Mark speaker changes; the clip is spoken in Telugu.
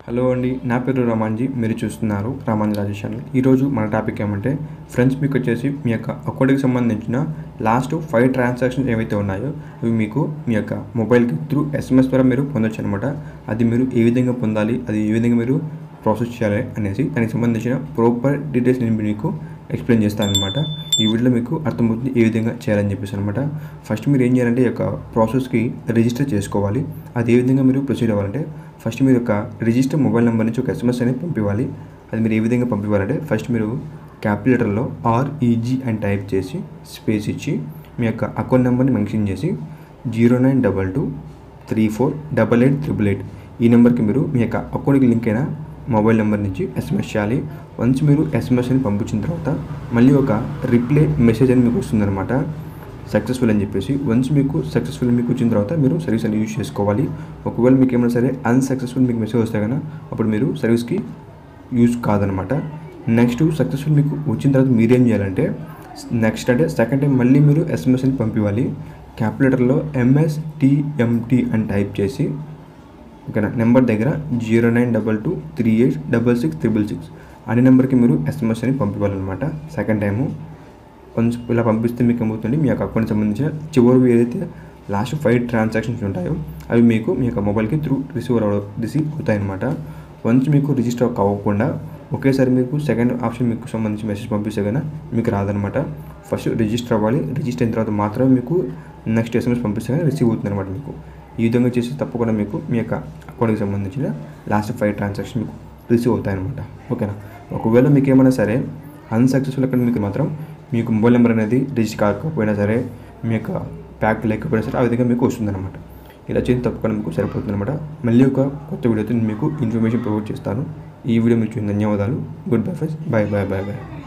Speaker 1: హలో అండి, నా పేరు రమాన్జీ. మీరు చూస్తున్నారు రామాంజీ రాజేష్ ఛానల్. ఈరోజు మన టాపిక్ ఏమంటే ఫ్రెండ్స్, మీకు వచ్చేసి మీ యొక్క అకౌంట్కి సంబంధించిన లాస్ట్ 5 ట్రాన్సాక్షన్స్ ఏవైతే ఉన్నాయో అవి మీకు మీ యొక్క మొబైల్కి త్రూ SMS ద్వారా మీరు పొందొచ్చు అనమాట. అది మీరు ఏ విధంగా పొందాలి, అది ఏ విధంగా మీరు ప్రాసెస్ చేయాలి అనేసి దానికి సంబంధించిన ప్రాపర్ డీటెయిల్స్ నేను మీకు ఎక్స్ప్లెయిన్ చేస్తాను అనమాట. ఈ వీడియోలో మీకు అర్థమవుతుంది ఏ విధంగా చేయాలని చెప్పేసి అనమాట. ఫస్ట్ మీరు ఏం చేయాలంటే ఈ యొక్క ప్రాసెస్కి రిజిస్టర్ చేసుకోవాలి. అది ఏ విధంగా మీరు ప్రొసీడ్ అవ్వాలంటే ఫస్ట్ మీరు యొక్క రిజిస్టర్ మొబైల్ నెంబర్ నుంచి ఒక SMS అనేది పంపించాలి. అది మీరు ఏ విధంగా పంపించాలంటే ఫస్ట్ మీరు క్యాపిటల్ లెటర్లో REG అని టైప్ చేసి స్పేస్ ఇచ్చి మీ యొక్క అకౌంట్ నెంబర్ని మెన్షన్ చేసి 0922348888 ఈ నెంబర్కి మీరు మీ యొక్క అకౌంట్కి లింక్ అయిన మొబైల్ నెంబర్ నుంచి SMS చేయాలి. వన్స్ మీరు SMSని పంపించిన తర్వాత మళ్ళీ ఒక రిప్లై మెసేజ్ అని మీకు వస్తుందన్నమాట, సక్సెస్ఫుల్ అని చెప్పేసి. వన్స్ మీకు సక్సెస్ఫుల్ మీకు వచ్చిన తర్వాత మీరు సర్వీస్ అని యూజ్ చేసుకోవాలి. ఒకవేళ మీకు ఏమైనా సరే అన్సక్సెస్ఫుల్ మీకు మెసేజ్ వస్తే కనుక అప్పుడు మీరు సర్వీస్కి యూజ్ కాదనమాట. నెక్స్ట్ సక్సెస్ఫుల్ మీకు వచ్చిన తర్వాత మీరేం చేయాలంటే నెక్స్ట్ అంటే సెకండ్ టైం మళ్ళీ మీరు SMSని పంపించాలి. క్యాపిటల్ లెటర్లో MSTMT అని టైప్ చేసి ఓకేనా నెంబర్ దగ్గర 0922386666 అనే నెంబర్కి మీరు SMS అని పంపించాలన్నమాట సెకండ్ టైము. వన్స్ ఇలా పంపిస్తే మీకు ఏమవుతుంది, మీ యొక్క అకౌంట్కి సంబంధించిన చివరి ఏదైతే లాస్ట్ 5 ట్రాన్సాక్షన్స్ ఉంటాయో అవి మీకు మీ యొక్క మొబైల్కి త్రూ రిసీవ్ అవుతాయన్నమాట. వన్స్ మీకు రిజిస్టర్ అవ్వకుండా ఒకేసారి మీకు సెకండ్ ఆప్షన్ మీకు సంబంధించి మెసేజ్ పంపిస్తే కన్నా మీకు రాదనమాట. ఫస్ట్ రిజిస్టర్ అవ్వాలి. రిజిస్టర్ అయిన తర్వాత మాత్రమే మీకు నెక్స్ట్ SMS పంపిస్తే కానీ రిసీవ్ అవుతుంది అనమాట. మీకు ఈ విధంగా చేసి తప్పకుండా మీకు మీ యొక్క అకౌంట్కి సంబంధించిన లాస్ట్ 5 ట్రాన్సాక్షన్ మీకు రిసీవ్ అవుతాయన్నమాట. ఓకేనా. ఒకవేళ మీకు ఏమైనా సరే అన్సక్సెస్ఫుల్ అక్కడ మీకు మాత్రం మీకు మొబైల్ నెంబర్ అనేది రిజిస్టర్ కాకపోయినా సరే మీ యొక్క ప్యాక్ లేకపోయినా సరే ఆ విధంగా మీకు వస్తుందన్నమాట. ఇలా చేసి తప్పకుండా మీకు సరిపోతుంది అనమాట. మళ్ళీ ఒక కొత్త వీడియోతో నేను మీకు ఇన్ఫర్మేషన్ ప్రొవైడ్ చేస్తాను. ఈ వీడియో మీకు ధన్యవాదాలు. Good bye friends. Bye bye bye bye.